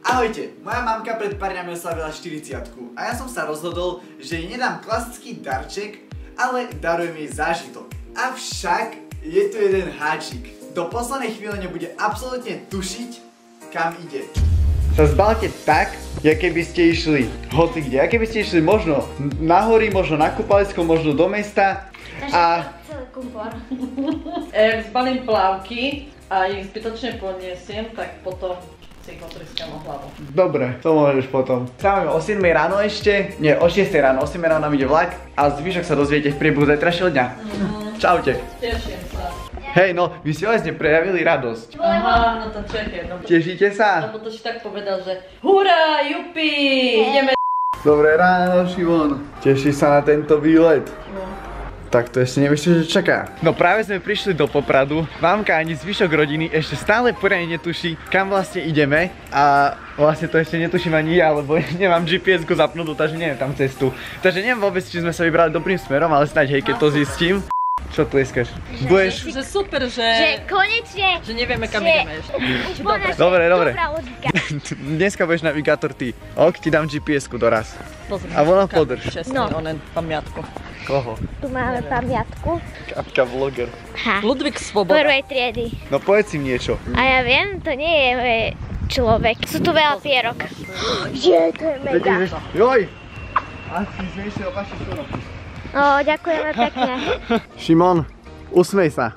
Ahojte, moja mamka pred pár dňami oslavila 40-ku a ja som sa rozhodol, že jej nedám klasický darček, ale darujem jej zážitok. Avšak je tu jeden háčik. Do poslednej chvíle nebude absolútne tušiť, kam ide. Sa zbalte tak, keby ste išli hoci kde, keby ste išli možno na hory, možno na kúpalisko, možno do mesta. A celý kumpor. Jak zbalím plavky a ich zbytočne poniesiem, tak potom si ich otriskám o hlavu. Dobre, to môžeš potom. Stávame o 7 ráno ešte, nie, o 6 ráno, o 7 ráno nám ide vlak a zvyšok sa dozviete v priebehu zajtrajšieho dňa. Čaute. Teším sa. Hej, no, vy ste vlastne prejavili radosť. Aha, no to čekaj. No, Tešíte sa? lebo to si tak povedal, že hurá, jupi, ideme. Dobré ráno, Šimon. Tešíš sa na tento výlet? No. Tak to ešte nevieš, že čaká. No práve sme prišli do Popradu. Mamka ani zvyšok rodiny ešte stále poriadne netuší, kam vlastne ideme. A vlastne to ešte netuším ani ja, lebo nemám GPS-ku zapnutú, takže neviem tam cestu. Takže neviem vôbec, či sme sa vybrali dobrým smerom, ale snáď hej, keď to zistím. Čo tleskaš? Budeš? Že super, že konečne, že nevieme, kam ideme ešte. Dobre. Dneska budeš navigátor ty. Ok, ti dám GPS-ku doraz. Pozri, A ona podrž. Čestný, onen pamiatku. Koho? Tu máme pamiatku. Kapka vloger. Ha. Ludvík Svoboda. Prvej triedy. No povedz im niečo. A ja viem, to nie je človek. Sú tu veľa pierok. Je, to je mega. Joj! Asi zmiešli opačne šunok. No, ďakujeme pekne. Šimon, usmej sa.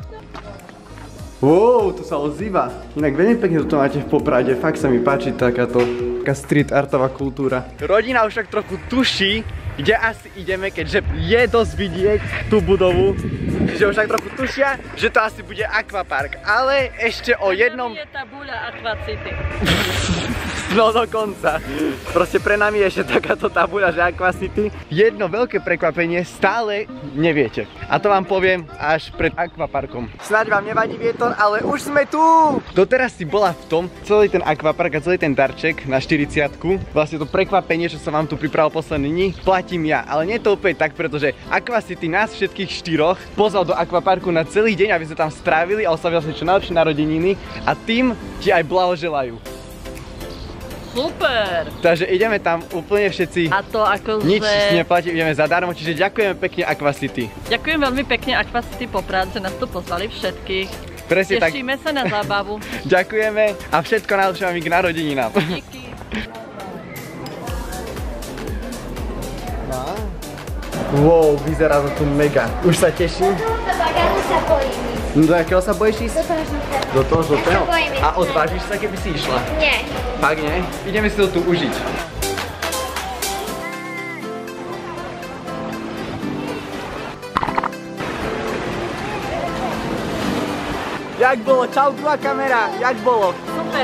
Wow, to sa ozýva. Inak veľmi pekne to máte v Poprade, fakt sa mi páči taká street artová kultúra. Rodina už tak trochu tuší, kde asi ideme, keďže je dosť vidieť tú budovu. Čiže už tak trochu tušia, že to asi bude Aquapark, ale ešte o jednom... Je tabuľa Aqua City. No dokonca. Proste pre nami je ešte takáto tabuľa, že Aqua City. Jedno veľké prekvapenie stále neviete. A to vám poviem až pred Aquaparkom. Snáď vám nevadí vietor, ale už sme tu! Doteraz si bola v tom celý ten Aquapark a celý ten darček na 40-ku. Vlastne to prekvapenie, čo som vám tu pripravil posledný dní, platím ja. Ale nie je to úplne tak, pretože Aqua City nás všetkých štyroch pozval do Aquaparku na celý deň, aby sme tam strávili a oslavili si čo najlepšie narodeniny. A tým ti aj blahoželajú. Super! Takže ideme tam úplne všetci. A to akože... Nič si neplatí, ideme zadarmo, čiže ďakujeme pekne Aqua City. Ďakujem veľmi pekne Aqua City Poprad, že nás tu pozvali všetkých. Presne tak. Tešíme sa na zábavu. Ďakujeme a všetko najlepšie vám k narodeninám. Díky. Wow, vyzerá to tu mega. Už sa teším. sa bojím. No do jakého sa bojíš ísť? Do toho žltého? bojím ísť. A odvážiš sa, keby si išla? Nie. Fakt nie? Ideme si to tu užiť. Jak bolo? Čau, druhá kamera. Jak bolo? Super.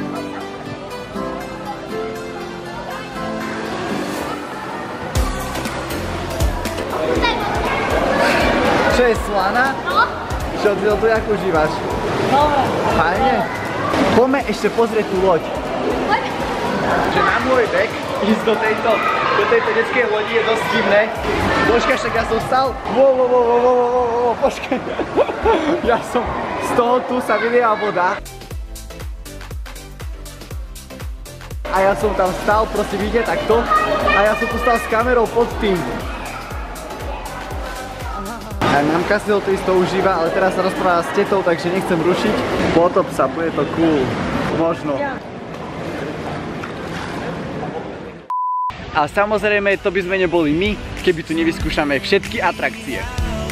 Čo je slana? No. Čo ty to jak užívaš? Dobre. Fajne? Poďme ešte pozrieť tú loď. Poďme. Že na môj vek ísť do tejto detskej lodi je dosť divné. Počkaj, však ja som stal. Wow, počkaj. Ja som z toho tu sa vylieva voda. A ja som tam stal, proste vidieť takto. A ja som tu stal s kamerou pod tým. A mamka si to isto užíva, ale teraz sa rozpráva s tetou, takže nechcem rušiť. Potop sa, bude to cool. Možno. A samozrejme, to by sme neboli my, keby tu nevyskúšame všetky atrakcie.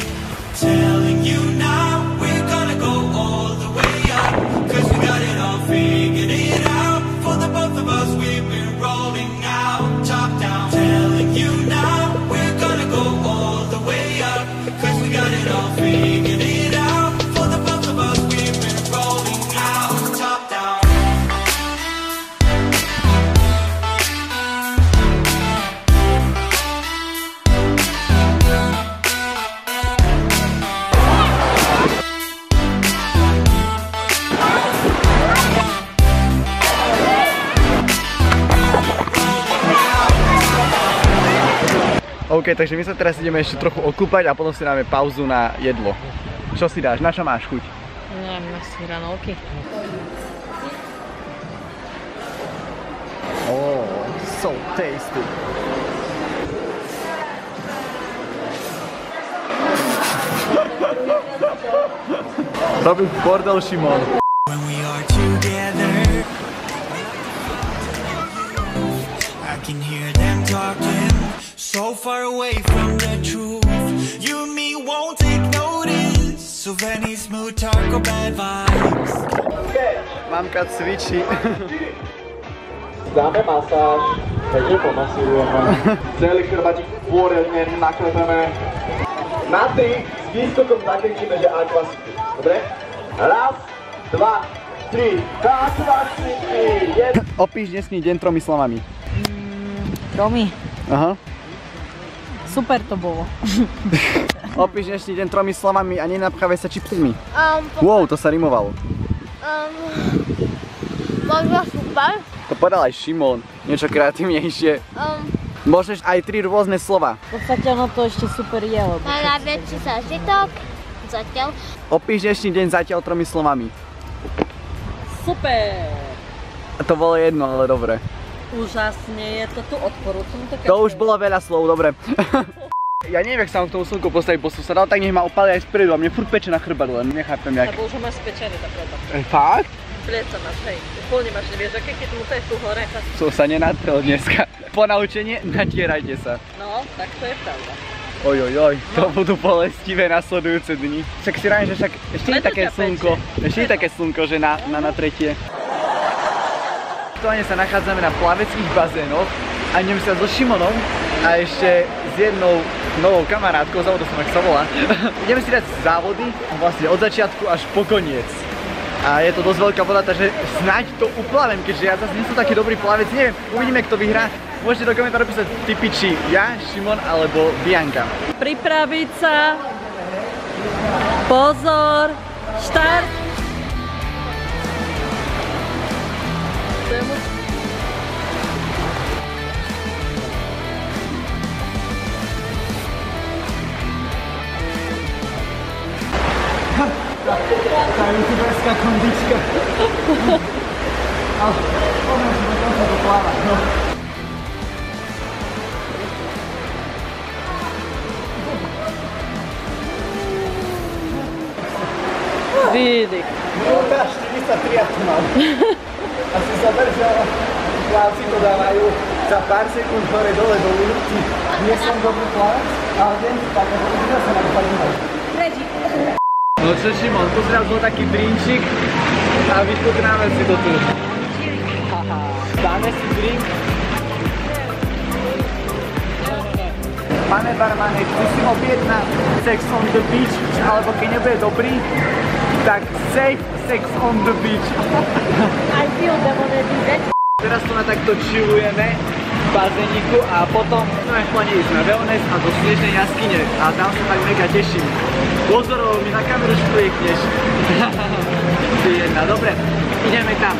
OK, takže my sa teraz ideme ešte trochu okúpať a potom si dáme pauzu na jedlo. Čo si dáš? Na čo máš chuť? Neviem, na smiranolky. So tasty. Robí bordel Šimon. When we are together, I can hear them talking so far away from the truth. You and me won't take notice of any smooth talk or bad vibes. Mamka cvičí. Dáme masáž, takže pomasírujeme. Celý chrbátik poriadne naklepeme. Na 3 s výskokom zakričíme, že Aqua City. Dobre? Raz, 2, 3, Aqua City! Opíš dnesný deň 3 slovami. Tromi. Aha. Super to bolo. Opíš dnešný deň 3 slovami a nenapchávaj sa čipsmi. Wow, to sa rimovalo. Možno super. To povedal aj Šimon, niečo kreatívnejšie. Môžeš aj 3 rôzne slova. V podstate ono to ešte super je, lebo... Najväčší zážitok. Zatiaľ. Opíš dnešný deň zatiaľ 3 slovami. Super! To bolo jedno, ale dobre. Úžasne, je to tu odporúčam. To už bolo veľa slov, dobre. Ja neviem, jak sa mám k tomu slnku postaviť po susedal, tak nech ma opáli aj spredu a mne furt peče na chrbát, len nechápem jak. Lebo už ho máš spečený tá chleba. Fakt? Plieca máš, hej. Úplne máš, nevieš, aké keď mu to je tu hore. Som sa nenatrel dneska. Ponaučenie, natierajte sa. No, tak to je pravda. Ojojoj, to budú bolestivé nasledujúce dni. Však si rájem, že však ešte je také slnko, že na tretie. Aktuálne sa nachádzame na plaveckých bazénoch a idem sa so Šimonom a ešte s jednou novou kamarátkou, závodu som ak sa volá. Ideme si dať závody vlastne od začiatku až po koniec. A je to dosť veľká voda, takže snáď to uplavem, keďže ja zase nie som taký dobrý plavec, neviem, uvidíme kto vyhrá. Môžete do komentárov písať tipy, či ja, Šimon alebo Bianka. Pripraviť sa. Pozor. Štart. Tá youtuberská kondička. Ale poďme, že dokonca to pláva. Výdyk. Minúta 43 mám. Asi sa ver, že plavci to dávajú za pár sekúnd hore dole do minúty. Nie som dobrý plavec, ale viem si tak, že už sa napadnúť. No čo Šimon, tu zrazu bol taký drinčík a vychutnáme si to tu. Dáme si drink. Pane barmane, chci si objednať Sex on the Beach, alebo keď nebude dobrý, tak safe Sex on the Beach. I feel that one is that. Teraz tu na takto chillujeme v bazéniku a potom chceme v plane ísť na wellness a do snežnej jaskyne a tam sa tak mega teším. Pozorov, mi na kameru špliekneš. Ty jedna, dobre, ideme tam.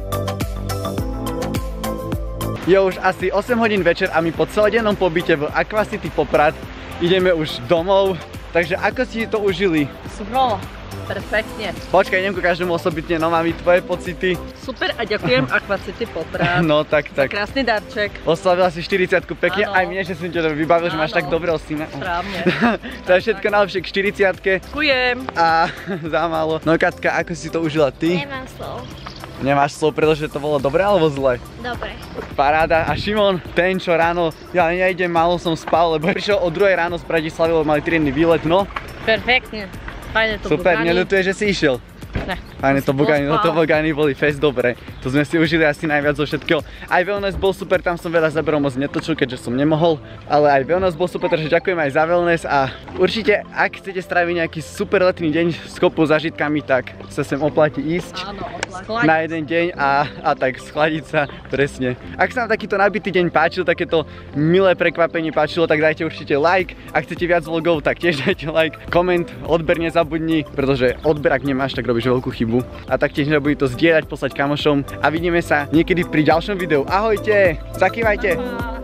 Je už asi 8 hodín večer a my po celodennom pobyte v Aqua City Poprad ideme už domov. Takže ako ste to užili? Super, perfektne. Počkaj, idem ku každému osobitne, no mami, tvoje pocity. Super a ďakujem Aqua City Poprad. No tak. Krásny darček. Oslavila si 40-ku pekne, áno. Aj mne, že som ťa to vybavil, že máš tak dobrého syna. Správne. To je všetko najlepšie k 40-ke. Ďakujem. A za málo. No Katka, ako si to užila ty? Nemám slov. Nemáš slov, pretože to bolo dobre alebo zle? Dobre. Paráda. A Šimon, ten čo ráno, ja nejdem, málo som spal, lebo prišiel o 2 ráno z Bratislavy, lebo mali triedny výlet, no. Perfektne. Fajne to Super, Bugani. neľutuješ, že si išiel? Ne. Fajne to Bugani, no to Bugani boli fest dobre. To sme si užili asi najviac zo všetkého. Aj wellness bol super, tam som veľa záberov moc netočil, keďže som nemohol. Ale aj wellness bol super, takže ďakujem aj za wellness a určite, ak chcete stráviť nejaký super letný deň s kopou zážitkami, tak sa sem oplatí ísť. Áno, Na jeden deň a tak schladiť sa, presne. Ak sa vám takýto nabitý deň páčil, takéto milé prekvapenie páčilo, tak dajte určite like. Ak chcete viac vlogov, tak tiež dajte like, koment, odber nezabudni, pretože odber ak nemáš, tak robíš veľkú chybu. A taktiež nebudí to zdieľať, poslať kamošom a vidíme sa niekedy pri ďalšom videu. Ahojte, zakývajte.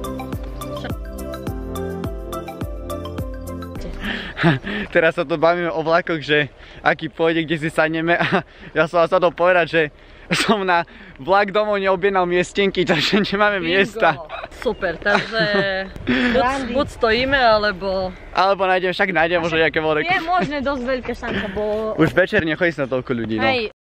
Teraz sa tu bavíme o vlakoch, že aký pôjde, kde si sadneme a ja som vás chcel povedať, že som na vlak domov neobjednal miestenky, takže nemáme miesta. super, takže buď stojíme, alebo... Alebo nájdem možno nejaké more. Je možné dosť veľké šanca, bo... Už večer nechodí na toľko ľudí, no. Hej,